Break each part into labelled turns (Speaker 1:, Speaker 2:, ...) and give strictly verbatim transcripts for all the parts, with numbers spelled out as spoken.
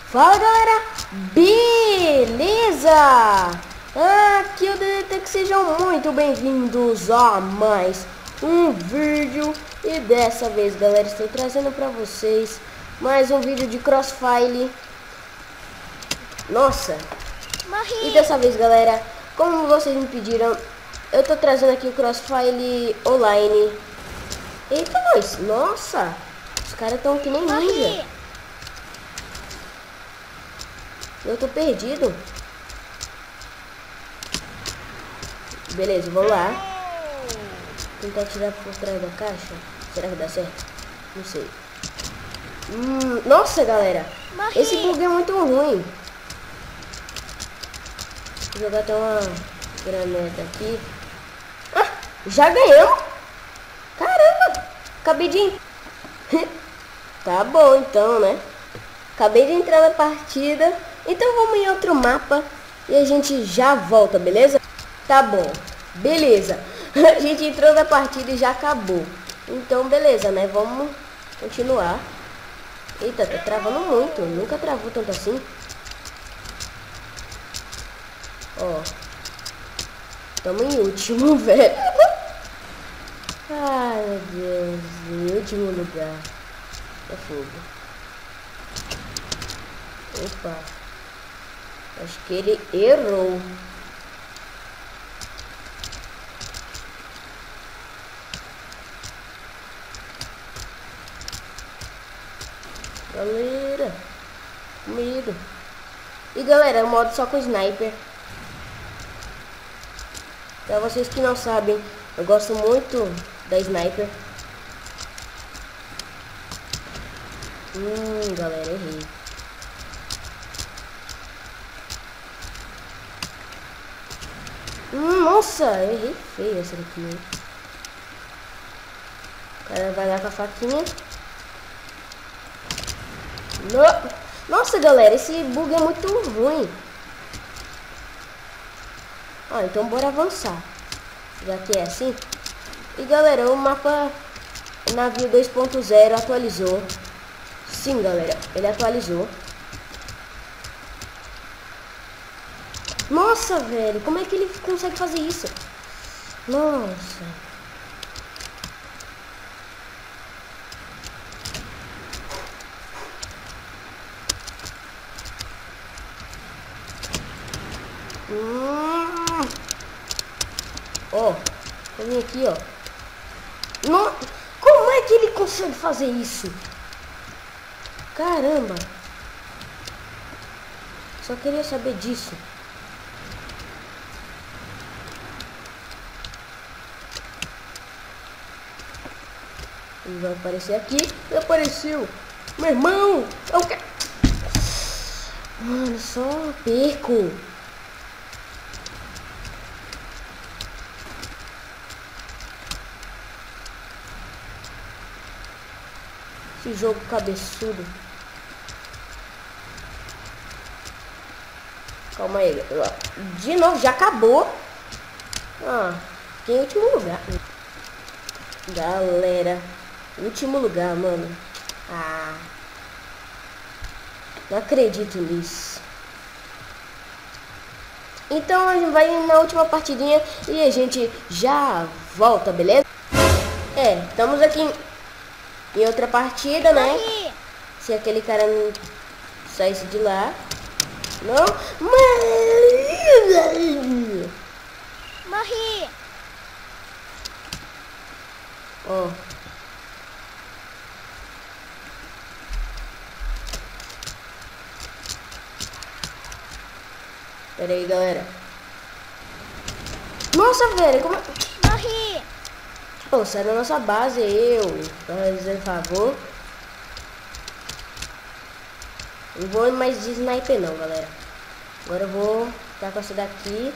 Speaker 1: Fala galera, beleza? Aqui é o Dedetec, sejam muito bem-vindos a mais um vídeo. E dessa vez galera, estou trazendo para vocês mais um vídeo de Crossfire. Nossa! Morri. E dessa vez galera, como vocês me pediram, eu tô trazendo aqui o Crossfire Online. Eita nós, nossa! Os caras estão que nem ninja. Eu tô perdido. Beleza, vamos lá. Tentar tirar por trás da caixa. Será que dá certo? Não sei. Hum, nossa, galera. Morri. Esse bug é muito ruim. Vou jogar até uma granada aqui. Ah, já ganhamos. Caramba. Acabei de... Tá bom, então, né? Acabei de entrar na partida. Então vamos em outro mapa e a gente já volta, beleza? Tá bom, beleza. A gente entrou na partida e já acabou. Então beleza, né? Vamos continuar. Eita, tá travando muito. Nunca travou tanto assim. Ó. Tamo em último, velho. Ai, meu Deus. Em último lugar. É fogo. Opa. Acho que ele errou. Galera, medo. E galera, modo só com sniper. Pra vocês que não sabem, eu gosto muito da sniper. Hum, galera, errei. Hum, nossa, eu errei feio essa daqui, né? O cara vai lá com a faquinha. No... Nossa, galera, esse bug é muito ruim. Ah, então bora avançar. Já que é assim. E galera, o mapa navio dois ponto zero atualizou. Sim, galera, ele atualizou. Nossa, velho, como é que ele consegue fazer isso? Nossa. Hum. Ó, eu vim aqui, ó. No... Como é que ele consegue fazer isso? Caramba. Só queria saber disso. Ele vai aparecer aqui. Ele apareceu. Meu irmão. Eu quero... Mano, só perco. Esse jogo cabeçudo. Calma aí. De novo, já acabou. Ah, fiquei em último lugar. Galera. Último lugar, mano. Ah. Não acredito nisso. Então a gente vai na última partidinha e a gente já volta, beleza? É, estamos aqui em, em outra partida, né? Morri. Se aquele cara não saísse de lá. Não? Morri. Ó. Oh. Pera aí, galera. Nossa, velho, como... Morri! Pô, sai da nossa base, eu. Faz favor. Não vou mais de sniper não, galera. Agora eu vou ficar com essa daqui.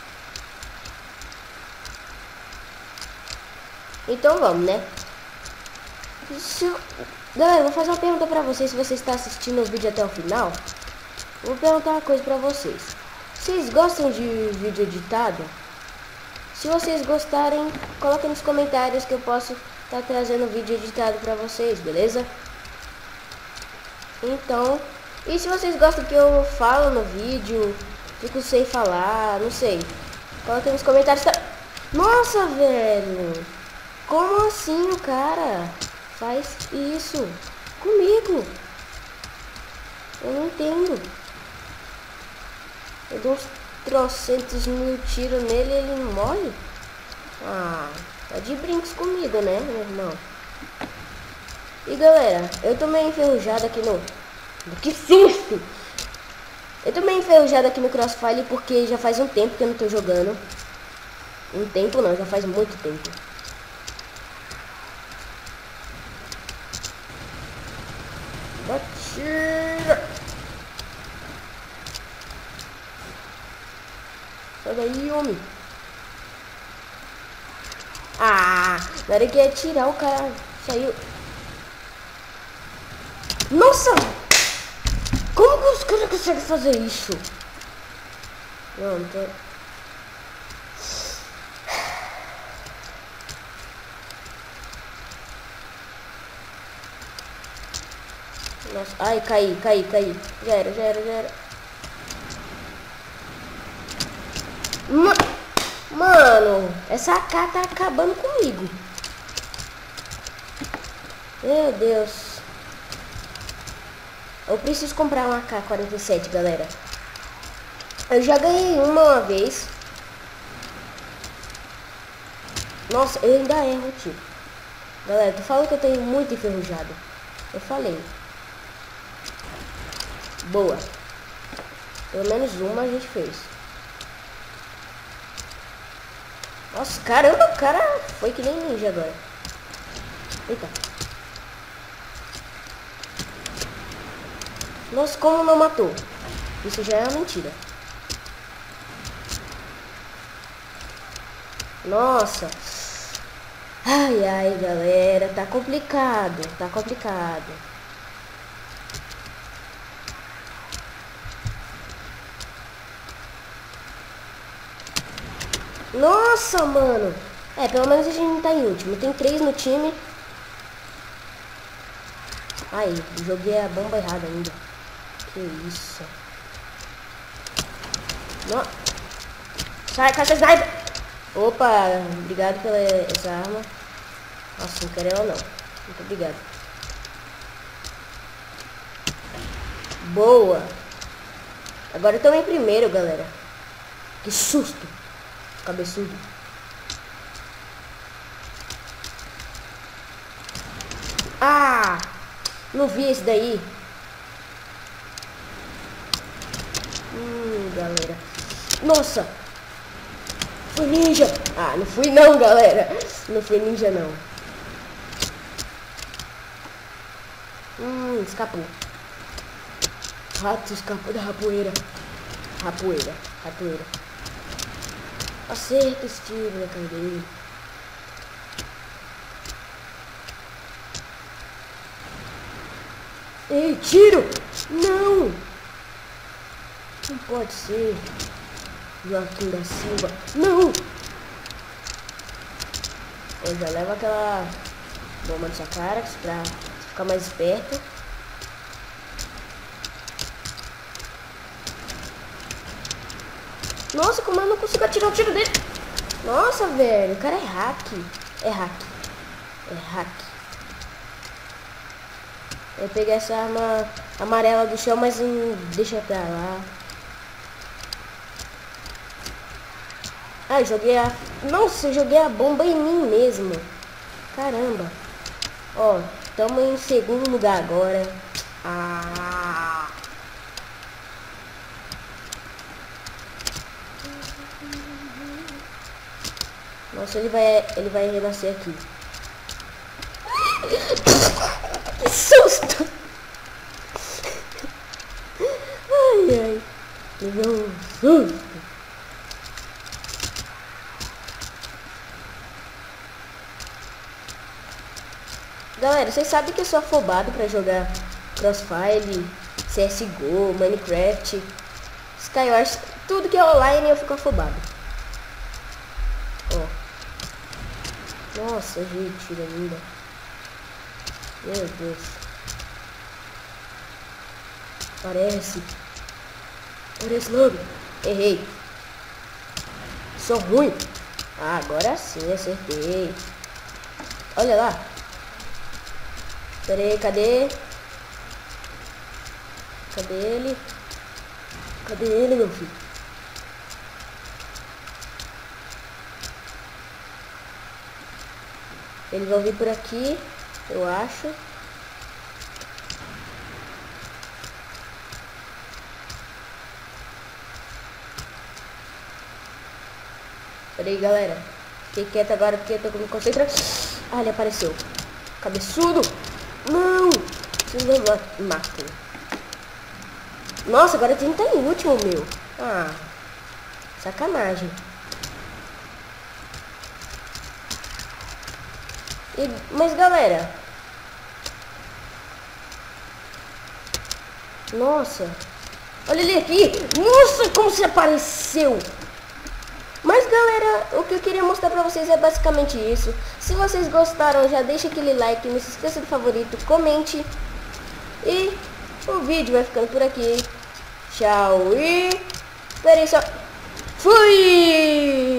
Speaker 1: Então vamos, né? Eu... Galera, eu vou fazer uma pergunta pra vocês. Se você está assistindo o vídeo até o final, vou perguntar uma coisa pra vocês. Vocês gostam de vídeo editado? Se vocês gostarem, coloquem nos comentários que eu posso estar tá trazendo vídeo editado para vocês, beleza? Então, E se vocês gostam que eu falo no vídeo, fico sem falar, não sei. Coloca aí nos comentários. Tá... Nossa, velho. Como assim o cara faz isso comigo? Eu não entendo. Eu dou uns trocentos mil tiros nele e ele não morre? Ah, tá de brincos comigo, né, meu irmão? E galera, eu tô meio enferrujado aqui no... Que susto! Eu tô meio enferrujado aqui no Crossfire porque já faz um tempo que eu não tô jogando. Um tempo não, já faz muito tempo. Batira! Sai daí, homem! Ah, na hora que ia tirar o cara saiu. Nossa! Como que os caras conseguem fazer isso? Não, não tô... Nossa, ai, caí, caí, caí. Já era, já era, já era. Ma Mano, essa A K tá acabando comigo. Meu Deus. Eu preciso comprar uma A K quarenta e sete, galera. Eu já ganhei uma uma vez. Nossa, eu ainda erro o tiro. Galera, tu falou que eu tenho muito enferrujado. Eu falei. Boa. Pelo menos uma a gente fez. Nossa, caramba, o cara foi que nem ninja agora. Eita. Nossa, como não matou? Isso já é uma mentira. Nossa. Ai, ai, galera. Tá complicado. Tá complicado. Nossa, mano. É, pelo menos a gente não tá em último. Tem três no time. Aí, joguei a bomba errada ainda. Que isso. Não. Sai, caixa sniper. Opa, obrigado pela essa arma. Nossa, não quero ela não. Muito obrigado. Boa. Agora eu tô em primeiro, galera. Que susto. Cabeçudo. Ah! Não vi esse daí. Hum, galera. Nossa! Fui ninja! Ah, não fui não, galera. Não fui ninja, não. Hum, escapou. Rato escapou da rapoeira. Rapoeira, rapoeira. Acerta esse tiro na cara dele. Ei, tiro! Não! Não pode ser. Joaquim da Silva. Não! Eu já levo aquela bomba na sua cara pra ficar mais esperto. Nossa, como eu não consigo atirar o tiro dele? Nossa, velho, o cara é hack. É hack. É hack. Eu peguei essa arma amarela do chão, mas não deixa pra lá. Ah, joguei a... Nossa, eu joguei a bomba em mim mesmo. Caramba. Ó, estamos em segundo lugar agora. Ah... Nossa, ele vai, ele vai renascer aqui. Que susto! Ai, ai. Levou um susto. Galera, vocês sabem que eu sou afobado pra jogar Crossfire, C S G O, Minecraft, Skywars, tudo que é online eu fico afobado. Ó. Nossa, gente, tira ainda. Meu Deus. Parece. Parece logo. Errei. Sou ruim. Ah, agora sim, acertei. Olha lá. Pera aí, cadê? Cadê ele? Cadê ele, meu filho? Eles vão vir por aqui, eu acho. Pera aí, galera. Fiquei quieto agora porque eu tô me concentrando. Ah, ele apareceu. Cabeçudo! Não! Vocês não matam. Nossa, agora tem tá em último, meu. Ah, sacanagem. E, mas, galera... Nossa! Olha ele aqui! Nossa, como você apareceu! Mas, galera, o que eu queria mostrar pra vocês é basicamente isso. Se vocês gostaram, já deixa aquele like, não se esqueça do favorito, comente. E o vídeo vai ficando por aqui. Tchau e... Espera aí só... Fui!